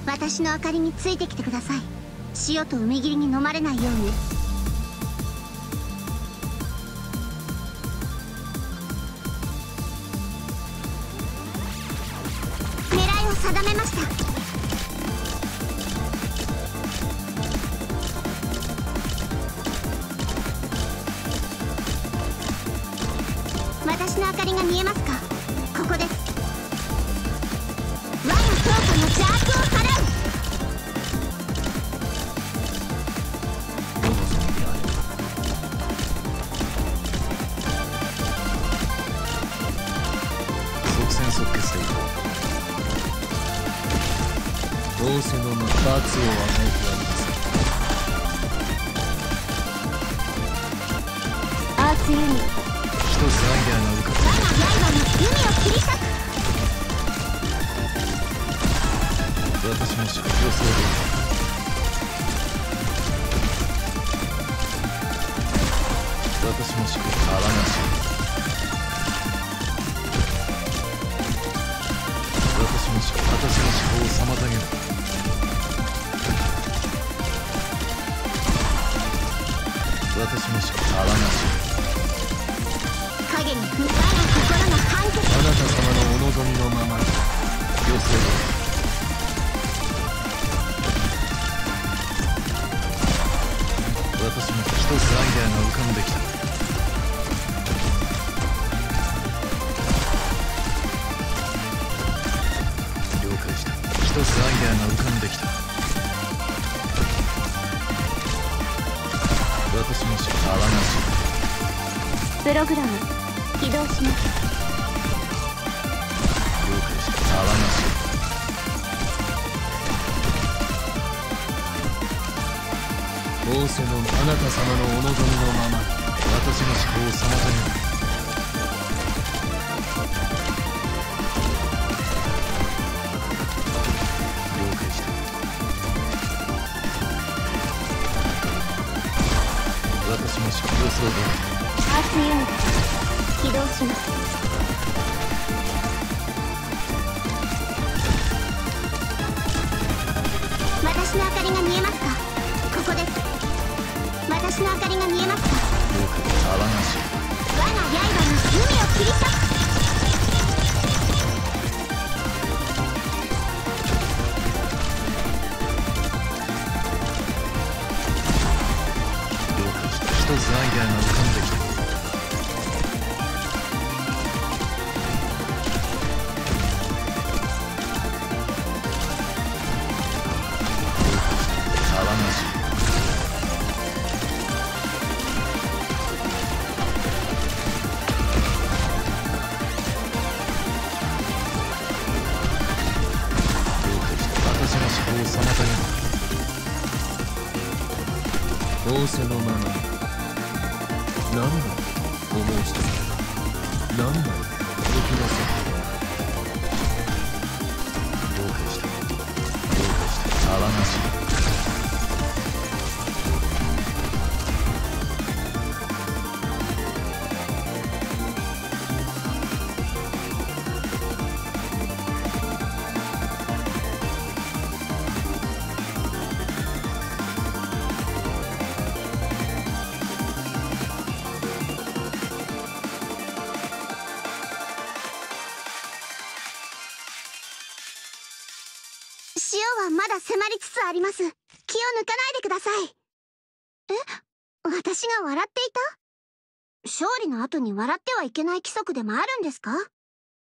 私の明かりについてきてください。塩と梅切りに飲まれないように。狙いを定めました。私の明かりが見えますか？ここです。我が強化の邪悪を払う。 即戦即決でいこう。仰せの間、罰を与えてやります。 アーツユニット、 一つアイデアが浮かぶ。 我が刃の弓を切り裂く。 私もし予想でいい。私もし泡なし。私の思考を妨げる。私の思考泡なし。 影に踏む我が心の判決。 あなた様のお望みのまま予想で。私も一つアイデアが浮かんできた。了解した。一つアイデアが浮かんできた。私もし泡なし。 プログラム起動します。 了解した。泡なし。仰せのあなた様のお望みのまま私の思考を妨げる。了解した。私も思考予想で。 アーツユニット起動します。私の明かりが見えますか？ここです。私の明かりが見えますか？ 了解。泡なし。 我が刃の弓を切り裂く。 了解した。一つアイデアが浮かんできた。泡なし。仰せのまま何だお申し出何だ動き出せ。了解した。了解した。泡なし。 塩はまだ迫りつつあります。気を抜かないでください。え？私が笑っていた？勝利の後に笑ってはいけない規則でもあるんですか？